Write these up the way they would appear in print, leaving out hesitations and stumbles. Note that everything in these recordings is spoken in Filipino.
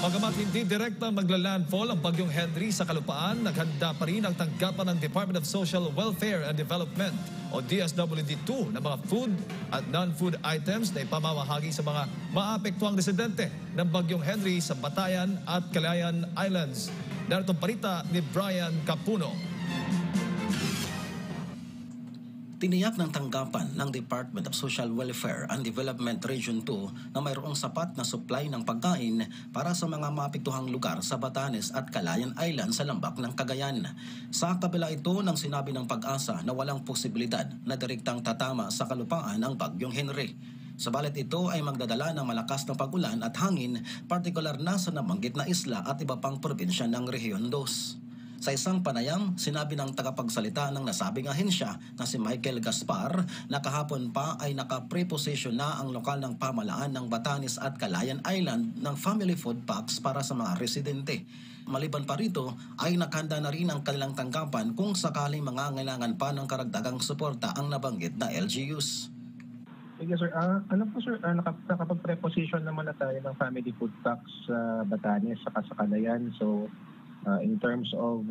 Bagamat hindi direktang magla-landfall ang bagyong Henry sa kalupaan, naghanda pa rin ang tanggapan ng Department of Social Welfare and Development o DSWD2 ng mga food at non-food items na ipamamahagi sa mga maapektuhang residente ng bagyong Henry sa Batayan at Calayan Islands. Narito ang balita ni Brian Capuno. Tiniyak ng tanggapan ng Department of Social Welfare and Development Region 2 na mayroong sapat na supply ng pagkain para sa mga maapektuhang lugar sa Batanes at Calayan Island sa lambak ng Cagayan. Sa kabila ito ng sinabi ng Pag-asa na walang posibilidad na direktang tatama sa kalupaan ang bagyong Henry. Sabalit ito ay magdadala ng malakas na pag-ulan at hangin, partikular na sa nabanggit na isla at iba pang probinsya ng Rehiyon 2. Sa isang panayam, sinabi ng tagapagsalita ng nasabing ahensya na si Michael Gaspar na kahapon pa ay naka-preposition na ang lokal ng pamalaan ng Batanes at Calayan Island ng family food packs para sa mga residente. Maliban pa rito ay nakahanda na rin ang kanilang tanggapan kung sakaling mangangailangan pa ng karagdagang suporta ang nabanggit na LGUs. Sige sir, nakapag-preposition naman na tayo ng family food packs sa Batanes saka sa Calayan. So in terms of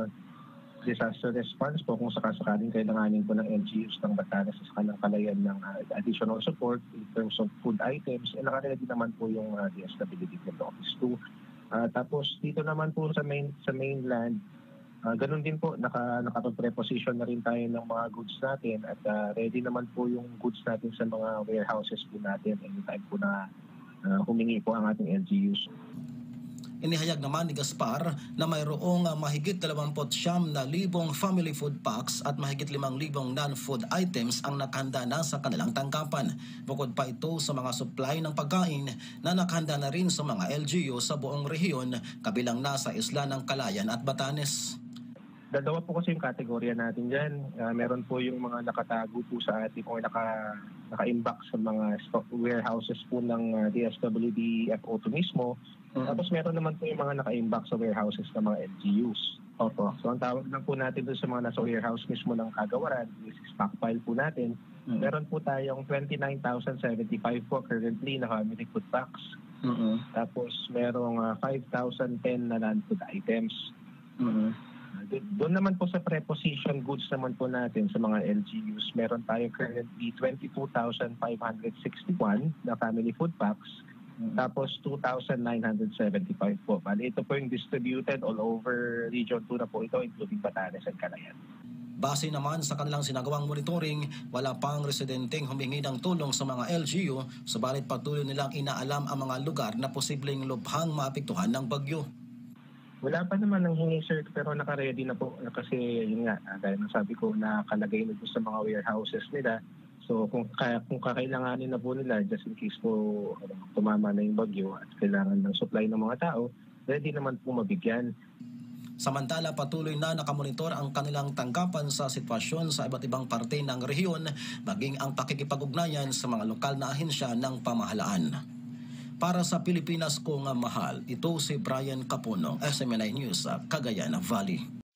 disaster response po, kung sakasakaling kailanganin po ng LGUs ng Batanes sa ng Calayan ng additional support in terms of food items, nakaready naman po yung DSWD Office 2. Tapos dito naman po sa mainland, ganun din po, nakapag-preposition na rin tayo ng mga goods natin at ready naman po yung goods natin sa mga warehouses po natin anytime po na humingi po ang ating LGUs. Inihayag naman ni Gaspar na mayroong mahigit 29,000 family food packs at mahigit 5,000 non-food items ang nakahanda na sa kanilang tanggapan. Bukod pa ito sa mga supply ng pagkain na nakahanda na rin sa mga LGU sa buong rehiyon, kabilang na sa isla ng Calayan at Batanes. Dalawa po kasi yung kategorya natin dyan. Meron po yung mga nakatago po sa ating o naka-imbak sa mga stock warehouses po ng DSWD FO2 mismo. Tapos meron naman po yung mga naka-imbak sa warehouses ng mga LGUs. Opo. So ang tawag lang po natin doon sa mga nasa warehouse mismo ng kagawaran, is stockpile po natin. Meron po tayong 29,075 po currently na family food packs. Tapos merong 5,010 na non-food items. Doon naman po sa preposition goods naman po natin sa mga LGUs, meron tayo currently 22,561 na family food packs, tapos 2,975 po. Bali, ito po yung distributed all over Region 2 na po ito, including Batanes at Calayan. Base naman sa kanilang sinagawang monitoring, wala pang residenteng humingi ng tulong sa mga LGU, subalit patuloy nilang inaalam ang mga lugar na posibleng lubhang maapektuhan ng bagyo. Wala pa naman ng hingi sir, pero naka-ready na po kasi yun nga, dahil nasabi ko nakalagay na po sa mga warehouses nila. So kung kakailanganin na po nila, just in case po tumama na yung bagyo at kailangan ng supply ng mga tao, ready naman po mabigyan. Samantala, patuloy na nakamonitor ang kanilang tanggapan sa sitwasyon sa iba't ibang parte ng rehiyon, maging ang pakikipag-ugnayan sa mga lokal na ahensya ng pamahalaan. Para sa Pilipinas kong mahal, ito si Brian Capuno, SMNI News, Cagayan Valley.